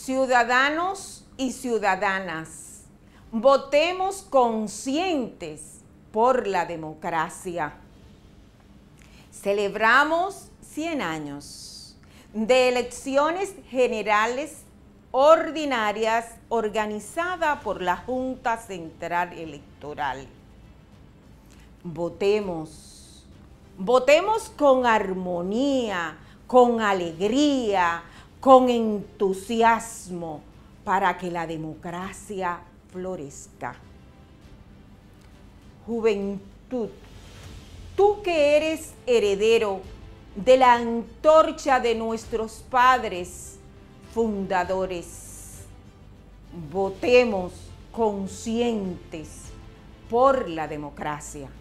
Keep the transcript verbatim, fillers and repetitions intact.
Ciudadanos y ciudadanas, votemos conscientes por la democracia. Celebramos cien años de elecciones generales ordinarias organizada por la Junta Central Electoral. Votemos, votemos con armonía, con alegría, con entusiasmo, para que la democracia florezca. Juventud, tú que eres heredero de la antorcha de nuestros padres fundadores, votemos conscientes por la democracia.